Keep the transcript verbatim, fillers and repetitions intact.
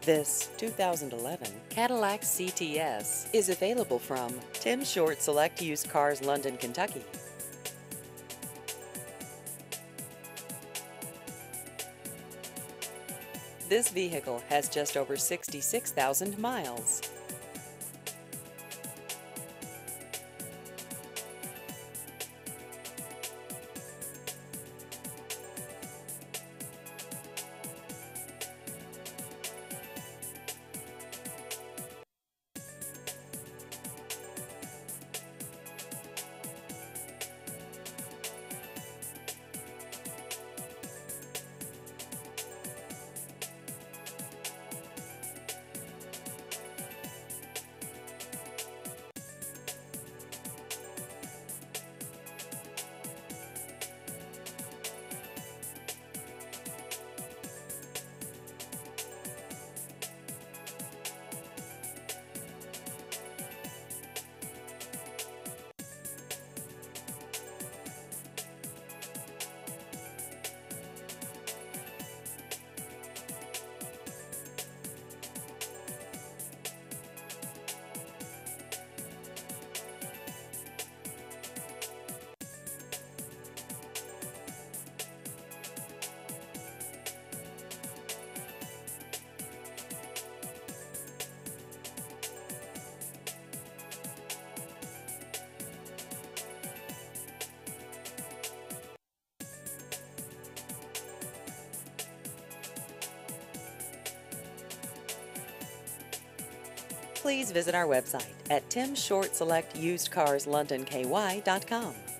This two thousand eleven Cadillac C T S is available from Tim Short Select Used Cars, London, Kentucky. This vehicle has just over sixty-six thousand miles. Please visit our website at tim short select used cars london k y dot com.